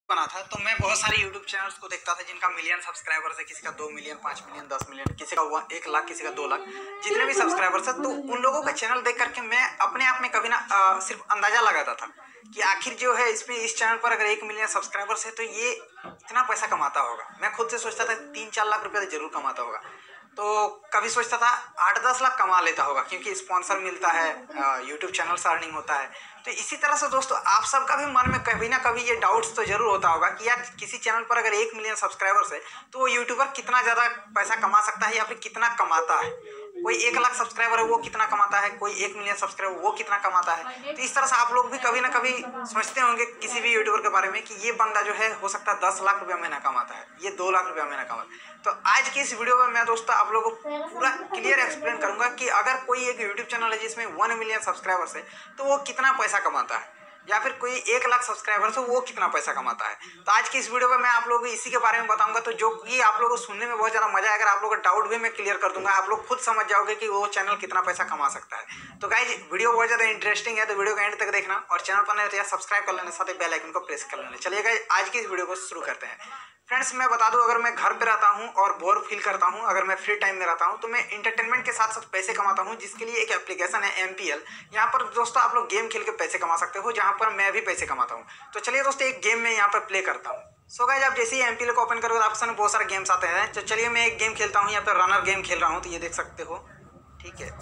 बना था तो मैं बहुत सारे YouTube चैनल्स को देखता था जिनका मिलियन सब्सक्राइबर्स है, किसी का 2 मिलियन, 5 मिलियन, 10 मिलियन, किसी का 1 लाख, किसी का 2 लाख, जितने भी सब्सक्राइबर्स है। तो उन लोगों का चैनल देख करके मैं अपने आप में कभी ना सिर्फ अंदाजा लगाता था कि आखिर जो है इस चैनल पर अगर 1 मिलियन सब्सक्राइबर्स है तो ये इतना पैसा कमाता होगा। मैं खुद से सोचता था 3-4 लाख रुपया तो जरूर कमाता होगा। तो कभी सोचता था 8-10 लाख कमा लेता होगा क्योंकि स्पॉन्सर मिलता है, यूट्यूब चैनल से अर्निंग होता है। तो इसी तरह से दोस्तों आप सबका भी मन में कभी ना कभी ये डाउट्स तो जरूर होता होगा कि यार किसी चैनल पर अगर 1 मिलियन सब्सक्राइबर्स है तो वो यूट्यूबर कितना ज़्यादा पैसा कमा सकता है या फिर कितना कमाता है। कोई 1 लाख सब्सक्राइबर है वो कितना कमाता है, कोई 1 मिलियन सब्सक्राइबर वो कितना कमाता है। तो इस तरह से आप लोग भी कभी ना कभी सोचते होंगे किसी भी यूट्यूबर के बारे में कि ये बंदा जो है हो सकता है 10 लाख रुपया महीना कमाता है, ये 2 लाख रुपया महीना कमाता है। तो आज की इस वीडियो में मैं दोस्तों आप लोगों को पूरा क्लियर एक्सप्लेन करूंगा कि अगर कोई एक यूट्यूब चैनल है जिसमें 1 मिलियन सब्सक्राइबर्स है तो वो कितना पैसा कमाता है, या फिर कोई 1 लाख सब्सक्राइबर्स है वो कितना पैसा कमाता है। तो आज की इस वीडियो में मैं आप लोगों को इसी के बारे में बताऊंगा, तो जो कि आप लोगों को सुनने में बहुत ज़्यादा मजा आएगा। आप लोगों का डाउट भी मैं क्लियर कर दूंगा, आप लोग खुद समझ जाओगे कि वो चैनल कितना पैसा कमा सकता है। तो गाइज वीडियो बहुत ज़्यादा इंटरेस्टिंग है, तो वीडियो को एंड तक देखना और चैनल पर नए तो यार सब्सक्राइब कर लेना, साथ ही बेल आइकन को प्रेस कर लेना। चलिए गाइज आज की इस वीडियो को शुरू करते हैं। फ्रेंड्स मैं बता दूं, अगर मैं घर पे रहता हूं और बोर फील करता हूं, अगर मैं फ्री टाइम में रहता हूं तो मैं इंटरटेनमेंट के साथ साथ पैसे कमाता हूं, जिसके लिए एक एप्लीकेशन है MPL। यहाँ पर दोस्तों आप लोग गेम खेल के पैसे कमा सकते हो, जहाँ पर मैं भी पैसे कमाता हूँ। तो चलिए दोस्तों एक गेम में यहाँ पर प्ले करता हूँ। सो गाइस आप जैसे ही MPL को ओपन करोगे आपके सामने बहुत सारे गेम्स आते हैं। तो चलिए मैं एक गेम खेलता हूँ, यहाँ पर रनर गेम खेल रहा हूँ, तो ये देख सकते हो। ठीक है,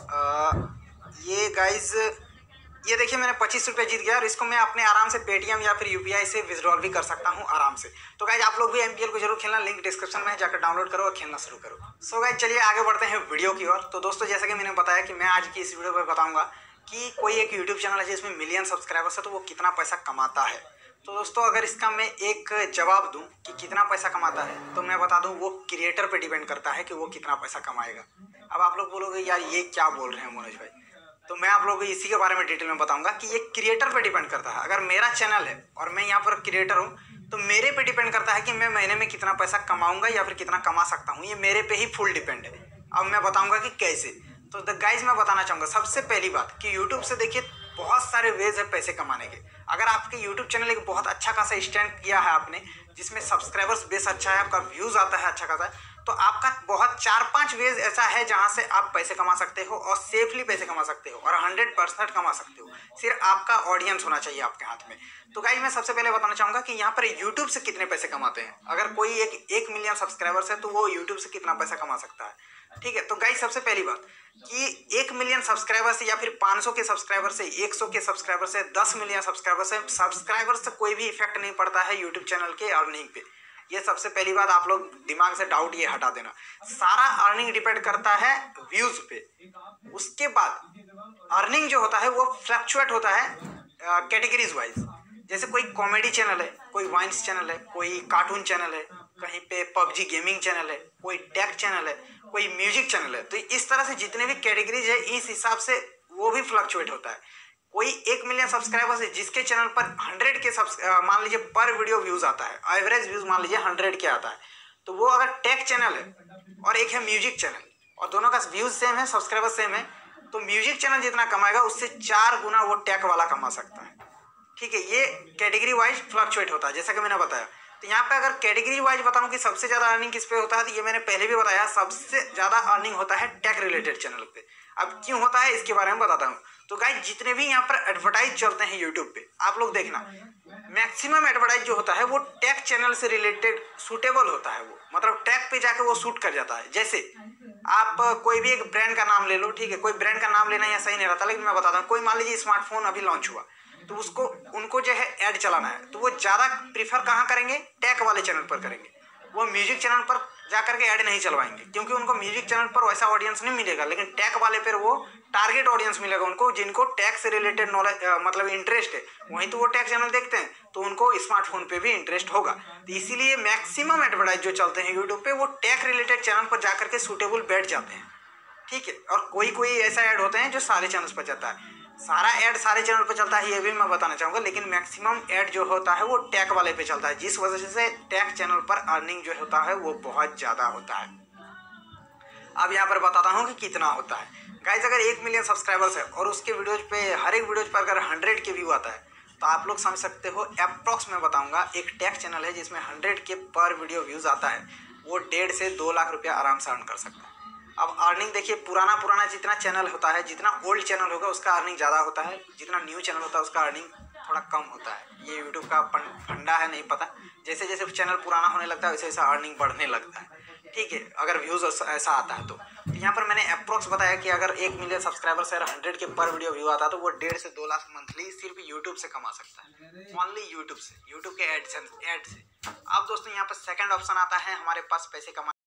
ये गाइज ये देखिए मैंने 25 रुपये जीत गया और इसको मैं अपने आराम से पेटीएम या फिर UPI से विड्रॉल भी कर सकता हूँ आराम से। तो गाइज आप लोग भी MPL को जरूर खेलना, लिंक डिस्क्रिप्शन में है, जाकर डाउनलोड करो और खेलना शुरू करो। सो गाइज चलिए आगे बढ़ते हैं वीडियो की ओर। तो दोस्तों जैसा कि मैंने बताया कि मैं आज की इस वीडियो में बताऊंगा कि कोई एक यूट्यूब चैनल है जिसमें मिलियन सब्सक्राइबर्स है तो वो कितना पैसा कमाता है। तो दोस्तों अगर इसका मैं एक जवाब दूं कि कितना पैसा कमाता है तो मैं बता दूं वो क्रिएटर पे डिपेंड करता है कि वो कितना पैसा कमाएगा। अब आप लोग बोलोगे यार ये क्या बोल रहे हैं मनोज भाई, तो मैं आप लोगों को इसी के बारे में डिटेल में बताऊंगा कि ये क्रिएटर पे डिपेंड करता है। अगर मेरा चैनल है और मैं यहाँ पर क्रिएटर हूँ तो मेरे पे डिपेंड करता है कि मैं महीने में कितना पैसा कमाऊंगा या फिर कितना कमा सकता हूँ, ये मेरे पे ही फुल डिपेंड है। अब मैं बताऊंगा कि कैसे। तो गाइज मैं बताना चाहूँगा सबसे पहली बात कि यूट्यूब से देखिए बहुत सारे वेज है पैसे कमाने के। अगर आपके यूट्यूब चैनल एक बहुत अच्छा खासा स्टैंड किया है आपने, जिसमें सब्सक्राइबर्स बेस अच्छा है, आपका व्यूज़ आता है अच्छा खासा, तो आपका बहुत 4-5 वेज ऐसा है जहां से आप पैसे कमा सकते हो और सेफली पैसे कमा सकते हो और 100% कमा सकते हो। सिर्फ आपका ऑडियंस होना चाहिए आपके हाथ में। तो गाइस मैं सबसे पहले बताना चाहूँगा कि यहाँ पर यूट्यूब से कितने पैसे कमाते हैं। अगर कोई एक मिलियन सब्सक्राइबर्स है तो वो यूट्यूब से कितना पैसा कमा सकता है। ठीक है, तो गाइस सबसे पहली बात कि 1 मिलियन सब्सक्राइबर से या फिर 500 के सब्सक्राइबर से, 100 के सब्सक्राइबर से, 10 मिलियन सब्सक्राइबर से कोई भी इफेक्ट नहीं पड़ता है यूट्यूब चैनल के अर्निंग पे। ये सबसे पहली बात आप लोग दिमाग से डाउट ये हटा देना। सारा अर्निंग डिपेंड करता है व्यूज पे। उसके बाद अर्निंग जो होता है वो फ्लक्चुएट होता है कैटेगरीज वाइज। जैसे कोई कॉमेडी चैनल है, कोई वाइन्स चैनल है, कोई कार्टून चैनल है, कहीं पे PUBG गेमिंग चैनल है, कोई टेक चैनल है, कोई म्यूजिक चैनल है। तो इस तरह से जितने भी कैटेगरीज है इस हिसाब से वो भी फ्लक्चुएट होता है। कोई 1 मिलियन सब्सक्राइबर्स है जिसके चैनल पर 100 के मान लीजिए पर वीडियो व्यूज आता है, एवरेज व्यूज मान लीजिए 100 के आता है, तो वो अगर टेक चैनल है और एक है म्यूजिक चैनल और दोनों का व्यूज सेम है, सब्सक्राइबर सेम है, तो म्यूजिक चैनल जितना कमाएगा उससे 4 गुना वो टेक वाला कमा सकता है। ठीक है, ये कैटेगरी वाइज फ्लक्चुएट होता है जैसा कि मैंने बताया। तो यहाँ पे अगर कैटेगरी वाइज बताऊँ कि सबसे ज़्यादा अर्निंग किस पे होता है, तो ये मैंने पहले भी बताया, सबसे ज़्यादा अर्निंग होता है टेक रिलेटेड चैनल पे। अब क्यों होता है इसके बारे में बताता हूँ। तो गाइस जितने भी यहाँ पर एडवर्टाइज चलते हैं यूट्यूब पे, आप लोग देखना मैक्सिमम एडवर्टाइज जो होता है वो टेक चैनल से रिलेटेड सूटेबल होता है। वो मतलब टेक पे जाके वो शूट कर जाता है। जैसे आप कोई भी एक ब्रांड का नाम ले लो, ठीक है, कोई ब्रांड का नाम लेना यहाँ सही नहीं रहता, लेकिन मैं बताता हूँ। कोई मान लीजिए स्मार्टफोन अभी लॉन्च हुआ तो उनको जो है ऐड चलाना है, तो वो ज़्यादा प्रीफर कहाँ करेंगे, टेक वाले चैनल पर करेंगे। वो म्यूजिक चैनल पर जाकर के ऐड नहीं चलवाएंगे क्योंकि उनको म्यूजिक चैनल पर वैसा ऑडियंस नहीं मिलेगा, लेकिन टेक वाले पर वो टारगेट ऑडियंस मिलेगा उनको, जिनको टेक से रिलेटेड नॉलेज मतलब इंटरेस्ट है, वहीं तो वो टेक चैनल देखते हैं, तो उनको स्मार्टफोन पे भी इंटरेस्ट होगा। तो इसीलिए मैक्सिमम एडवर्टाइज जो चलते हैं यूट्यूब पे वो टेक रिलेटेड चैनल पर जाकर के सूटेबल बैठ जाते हैं। ठीक है, और कोई ऐसा ऐड होते हैं जो सारे चैनल्स पर चलता है। सारा ऐड सारे चैनल पर चलता है ये भी मैं बताना चाहूँगा, लेकिन मैक्सिमम ऐड जो होता है वो टेक वाले पे चलता है, जिस वजह से टेक चैनल पर अर्निंग जो होता है वो बहुत ज़्यादा होता है। अब यहाँ पर बताता हूँ कि कितना होता है। गाइस अगर 1 मिलियन सब्सक्राइबर्स है और उसके वीडियोज पे हर एक वीडियोज पर अगर 100 के व्यू आता है तो आप लोग समझ सकते हो, अप्रॉक्स मैं बताऊंगा, एक टेक चैनल है जिसमें 100 के पर वीडियो व्यूज़ आता है, वो 1.5 से 2 लाख रुपया आराम से अर्न कर सकता है। अब अर्निंग देखिए, पुराना जितना चैनल होता है, जितना ओल्ड चैनल होगा उसका अर्निंग ज़्यादा होता है, जितना न्यू चैनल होता है उसका अर्निंग थोड़ा कम होता है। ये यूट्यूब का फंडा है, नहीं पता, जैसे जैसे चैनल पुराना होने लगता है वैसे वैसे अर्निंग बढ़ने लगता है। ठीक है, अगर व्यूज़ ऐसा आता है तो यहाँ पर मैंने अप्रॉक्स बताया कि अगर 1 मिलियन सब्सक्राइबर से 100 के पर वीडियो व्यू आता है तो वो 1.5 से 2 लाख मंथली सिर्फ यूट्यूब से कमा सकता है, ओनली यूट्यूब से, यूट्यूब के एड से। अब दोस्तों यहाँ पर सेकंड ऑप्शन आता है हमारे पास पैसे कमा